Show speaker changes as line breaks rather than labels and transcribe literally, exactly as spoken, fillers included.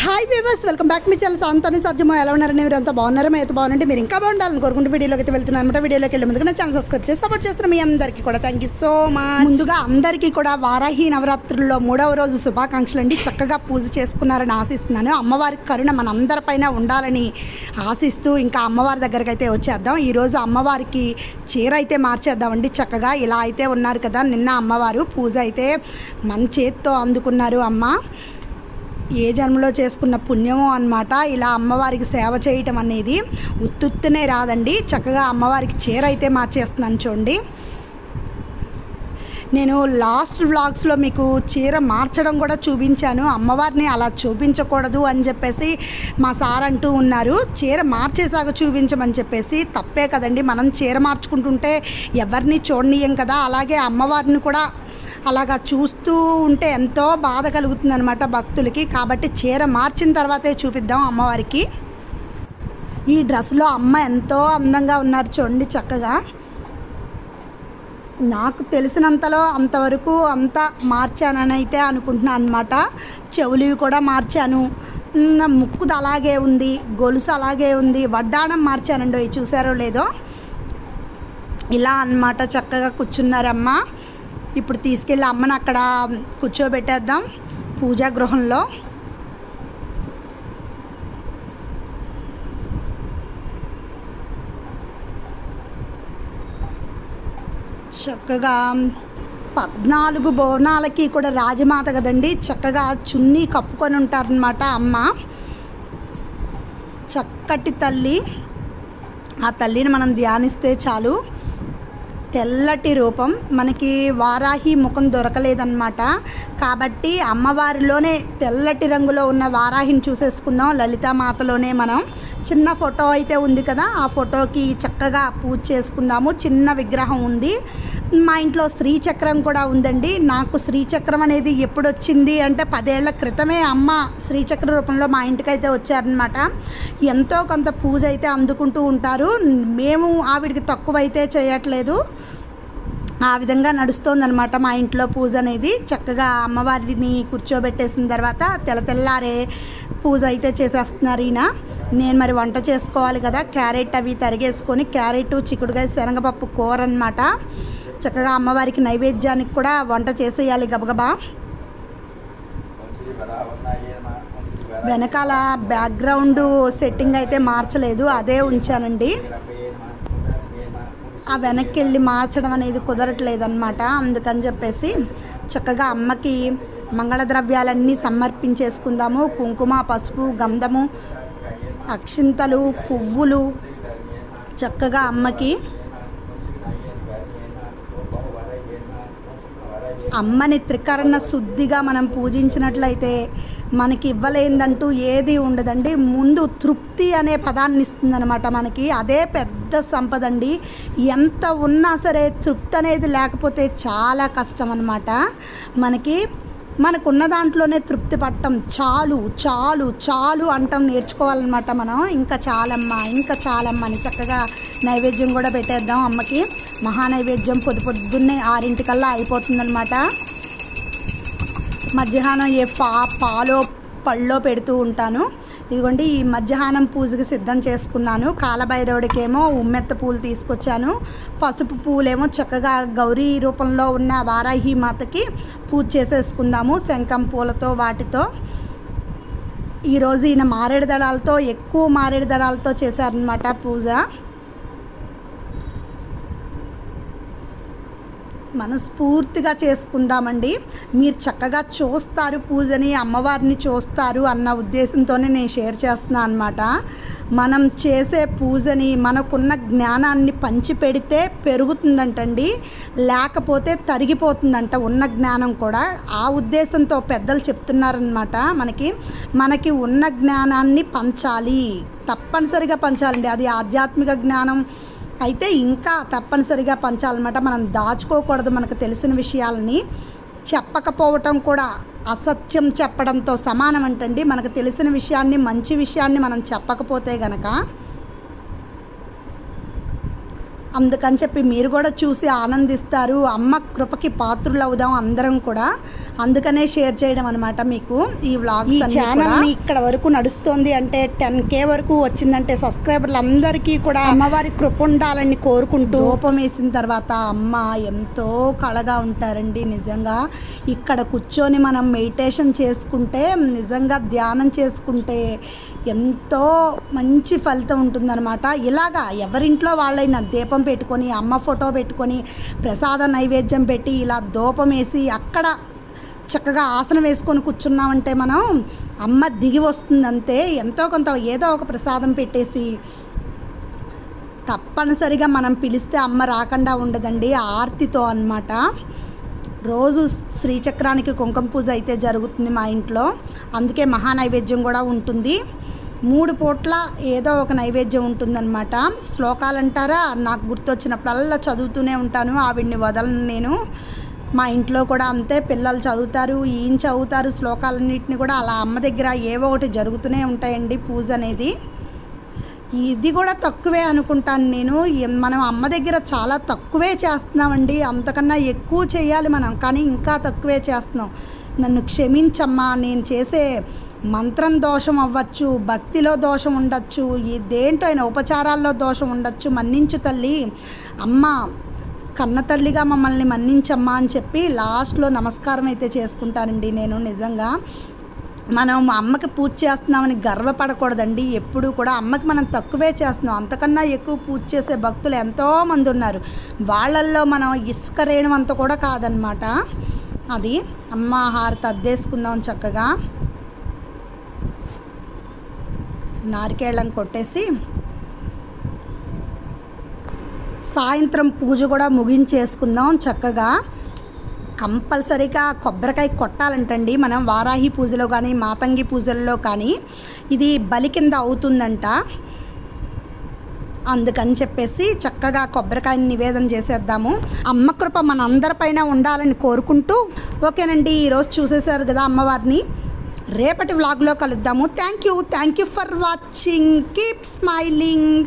Hi viewers, welcome back మీ channel శాంతని సజ్జమో. ఎలా ఉన్నారని మీరు అంతా బాగున్నారో అయితే బాగుంటే మీరు ఇంకా బాగుండాలని కోరుకుంటూ వీడియోలోకి అయితే వెళ్తున్నాను అనమాట. వీడియోలోకి వెళ్ళే ముందుగా నా ఛానల్ సబ్స్క్రైబ్ చేసి సపోర్ట్ చేస్తున్న మీ అందరికీ కూడా థ్యాంక్ యూ సో మచ్. ముందుగా అందరికీ కూడా వారాహి నవరాత్రుల్లో మూడవ రోజు శుభాకాంక్షలు అండి. చక్కగా పూజ చేసుకున్నారని ఆశిస్తున్నాను. అమ్మవారి కరుణ మనందరిపైన ఉండాలని ఆశిస్తూ ఇంకా అమ్మవారి దగ్గరికి అయితే వచ్చేద్దాం. ఈరోజు అమ్మవారికి చీర అయితే మార్చేద్దామండి. చక్కగా ఇలా అయితే ఉన్నారు కదా, నిన్న అమ్మవారు పూజ అయితే మన చేతితో అందుకున్నారు. అమ్మ ఏ జన్మలో చేసుకున్న పుణ్యమో అన్నమాట. ఇలా అమ్మవారికి సేవ చేయటం అనేది ఉత్తుత్తునే రాదండి. చక్కగా అమ్మవారికి చీర అయితే మార్చేస్తున్నాను చూడండి. నేను లాస్ట్ వ్లాగ్స్లో మీకు చీర మార్చడం కూడా చూపించాను. అమ్మవారిని అలా చూపించకూడదు అని చెప్పేసి మా సార్ అంటూ ఉన్నారు. చీర మార్చేసాక చూపించమని చెప్పేసి. తప్పే కదండి, మనం చీర మార్చుకుంటుంటే ఎవరిని చూడనీయం కదా. అలాగే అమ్మవారిని కూడా అలాగా చూస్తూ ఉంటే ఎంతో బాధ కలుగుతుంది అనమాట భక్తులకి. కాబట్టి చీర మార్చిన తర్వాతే చూపిద్దాం అమ్మవారికి. ఈ డ్రెస్లో అమ్మ ఎంతో అందంగా ఉన్నారు చూడండి. చక్కగా నాకు తెలిసినంతలో అంతవరకు అంతా మార్చానని అయితే అనుకుంటున్నాను అనమాట. చెవులివి కూడా మార్చాను, ముక్కుది అలాగే ఉంది, గొలుసు అలాగే ఉంది, వడ్డాణం మార్చానండి. అవి చూసారో లేదో. ఇలా అన్నమాట చక్కగా కూర్చున్నారమ్మ. ఇప్పుడు తీసుకెళ్ళి అమ్మని అక్కడ కూర్చోబెట్టేద్దాం పూజా గృహంలో. చక్కగా పద్నాలుగు బోనాలకి కూడా రాజమాత కదండి. చక్కగా చున్నీ కప్పుకొని ఉంటారనమాట అమ్మ. చక్కటి తల్లి. ఆ తల్లిని మనం ధ్యానిస్తే చాలు. తెల్లటి రూపం. మనకి వారాహి ముఖం దొరకలేదన్నమాట. కాబట్టి అమ్మవారిలోనే తెల్లటి రంగులో ఉన్న వారాహిని చూసేసుకుందాం. లలితామాతలోనే మనం చిన్న ఫోటో అయితే ఉంది కదా, ఆ ఫోటోకి చక్కగా పూజ చేసుకుందాము. చిన్న విగ్రహం ఉంది. మా ఇంట్లో శ్రీచక్రం కూడా ఉందండి. నాకు శ్రీచక్రం అనేది ఎప్పుడు వచ్చింది అంటే పదేళ్ల క్రితమే అమ్మ శ్రీచక్ర రూపంలో మా ఇంటికైతే వచ్చారనమాట. ఎంతో కొంత పూజ అయితే అందుకుంటూ ఉంటారు. మేము ఆవిడికి తక్కువ అయితే చేయట్లేదు. ఆ విధంగా నడుస్తోందనమాట మా ఇంట్లో పూజ అనేది. చక్కగా అమ్మవారిని కూర్చోబెట్టేసిన తర్వాత తెల్ల తెల్లారే పూజ అయితే చేసేస్తున్నారు ఈయన. నేను మరి వంట చేసుకోవాలి కదా. క్యారెట్ అవి తరిగేసుకొని, క్యారెట్ చిక్కుడుకాయ శనగపప్పు కూర అనమాట. చక్కగా అమ్మవారికి నైవేద్యానికి కూడా వంట చేసేయాలి గబగబా. వెనకాల బ్యాక్గ్రౌండ్ సెట్టింగ్ అయితే మార్చలేదు, అదే ఉంచానండి. ఆ వెనక్కి వెళ్ళి మార్చడం అనేది కుదరట్లేదు అనమాట. అందుకని చెప్పేసి చక్కగా అమ్మకి మంగళ ద్రవ్యాలన్నీ సమర్పించేసుకుందాము. కుంకుమ, పసుపు, గంధము, అక్షింతలు, పువ్వులు చక్కగా అమ్మకి. అమ్మని త్రికరణ శుద్ధిగా మనం పూజించినట్లయితే మనకి ఇవ్వలేదంటూ ఏది ఉండదండి. ముందు తృప్తి అనే పదాన్ని ఇస్తుందన్నమాట మనకి. అదే పెద్ద సంపద అండి. ఎంత ఉన్నా సరే తృప్తి అనేది లేకపోతే చాలా కష్టం అన్నమాట మనకి. మనకున్న దాంట్లోనే తృప్తి పట్టం. చాలు చాలు చాలు అంటాం నేర్చుకోవాలన్నమాట మనం. ఇంకా చాలమ్మ, ఇంకా చాలమ్మ అని చక్కగా నైవేద్యం కూడా పెట్టేద్దాం అమ్మకి. మహానైవేద్యం పొద్దు పొద్దున్నే ఆరింటికల్లా అయిపోతుందన్నమాట. మధ్యాహ్నం ఏ పా పాలో పళ్ళో పెడుతూ ఉంటాను. ఇదిగోండి ఈ మధ్యాహ్నం పూజకి సిద్ధం చేసుకున్నాను. కాలభైరవుడికేమో ఉమ్మెత్త పూలు తీసుకొచ్చాను. పసుపు పూలేమో చక్కగా గౌరీ రూపంలో ఉన్న వారాహి మాతకి పూజ చేసేసుకుందాము శంఖం పూలతో వాటితో. ఈరోజు ఈయన మారేడు దళాలతో, ఎక్కువ మారేడు దళాలతో చేశారనమాట పూజ. మనస్ఫూర్తిగా చేసుకుందామండి. మీరు చక్కగా చూస్తారు పూజని, అమ్మవారిని చూస్తారు అన్న ఉద్దేశంతోనే నేను షేర్ చేస్తున్నాను అనమాట. మనం చేసే పూజని, మనకున్న జ్ఞానాన్ని పంచిపెడితే పెరుగుతుందంటండి, లేకపోతే తరిగిపోతుందంట ఉన్న జ్ఞానం కూడా. ఆ ఉద్దేశంతో పెద్దలు చెప్తున్నారనమాట మనకి. మనకి ఉన్న జ్ఞానాన్ని పంచాలి, తప్పనిసరిగా పంచాలండి. అది ఆధ్యాత్మిక జ్ఞానం అయితే ఇంకా తప్పనిసరిగా పంచాలన్నమాట. మనం దాచుకోకూడదు. మనకు తెలిసిన విషయాలని చెప్పకపోవటం కూడా అసత్యం చెప్పడంతో సమానం అంటండి. మనకు తెలిసిన విషయాన్ని, మంచి విషయాన్ని మనం చెప్పకపోతే గనక అందుకని చెప్పి మీరు కూడా చూసి ఆనందిస్తారు. అమ్మ కృపకి పాత్రులు అవుదాం అందరం కూడా. అందుకనే షేర్ చేయడం అనమాట మీకు ఈ వ్లాగ్స్. ఈ ఛానల్ ఇక్కడ వరకు నడుస్తోంది అంటే టెన్ కే వరకు వచ్చిందంటే సబ్స్క్రైబర్లు అందరికీ కూడా అమ్మవారి కృప ఉండాలని కోరుకుంటూ రూపం వేసిన తర్వాత అమ్మ ఎంతో కళగా ఉంటారండి. నిజంగా ఇక్కడ కూర్చొని మనం మెడిటేషన్ చేసుకుంటే, నిజంగా ధ్యానం చేసుకుంటే ఎంతో మంచి ఫలితం ఉంటుందన్నమాట. ఇలాగా ఎవరింట్లో వాళ్ళైనా దీపం పెట్టుకొని, అమ్మ ఫోటో పెట్టుకొని, ప్రసాద నైవేద్యం పెట్టి ఇలా ధూపం వేసి అక్కడ చక్కగా ఆసనం వేసుకొని కూర్చున్నామంటే మనం అమ్మ దిగి వస్తుందంతే. ఎంతో కొంత ఏదో ఒక ప్రసాదం పెట్టేసి తప్పనిసరిగా మనం పిలిస్తే అమ్మ రాకుండా ఉండదండి. ఆర్తితో అన్నమాట. రోజు శ్రీచక్రానికి కుంకుమ పూజ అయితే జరుగుతుంది మా ఇంట్లో. అందుకే మహా నైవేద్యం కూడా ఉంటుంది. మూడు పూట్ల ఏదో ఒక నైవేద్యం ఉంటుందన్నమాట. శ్లోకాలు అంటారా, నాకు గుర్తొచ్చినప్పుడల్లా చదువుతూనే ఉంటాను. ఆవిడ్ని వదలను నేను. మా ఇంట్లో కూడా అంతే, పిల్లలు చదువుతారు, ఈయన చదువుతారు. శ్లోకాలన్నింటినీ కూడా అలా అమ్మ దగ్గర ఏవో ఒకటి జరుగుతూనే ఉంటాయండి పూజ అనేది. ఇది కూడా తక్కువే అనుకుంటాను నేను. మనం అమ్మ దగ్గర చాలా తక్కువే చేస్తున్నామండి. అంతకన్నా ఎక్కువ చేయాలి మనం, కానీ ఇంకా తక్కువే చేస్తున్నాం. నన్ను క్షమించమ్మా, నేను చేసే మంత్రం దోషం అవ్వచ్చు, భక్తిలో దోషం ఉండొచ్చు, ఈ దేంటో అయినా ఉపచారాల్లో దోషం ఉండొచ్చు. మన్నించు తల్లి, అమ్మ కన్న తల్లిగా మమ్మల్ని మన్నించమ్మా అని చెప్పి లాస్ట్లో నమస్కారం అయితే చేసుకుంటానండి నేను. నిజంగా మనం అమ్మకి పూజ చేస్తున్నామని గర్వపడకూడదండి. ఎప్పుడు కూడా అమ్మకి మనం తక్కువే చేస్తున్నాం. అంతకన్నా ఎక్కువ పూజ చేసే భక్తులు ఎంతోమంది ఉన్నారు. వాళ్ళల్లో మనం ఇసుక రేణుం అంత కూడా కాదనమాట. అది అమ్మ హారతి అద్దేసుకుందాం చక్కగా. నారికేళ్ళం కొట్టేసి సాయంత్రం పూజ కూడా ముగించేసుకుందాం చక్కగా. కంపల్సరీగా కొబ్బరికాయ కొట్టాలంటండి మనం వారాహి పూజలో కానీ మాతంగి పూజల్లో కానీ. ఇది బలి కింద అవుతుందంట. అందుకని చెప్పేసి చక్కగా కొబ్బరికాయని నివేదన చేసేద్దాము. అమ్మ కృప మనందరిపైన ఉండాలని కోరుకుంటూ, ఓకేనండి, ఈరోజు చూసేశారు కదా అమ్మవారిని. రేపటి వ్లాగ్లో కలుద్దాము. Thank you thank you for watching. Keep smiling.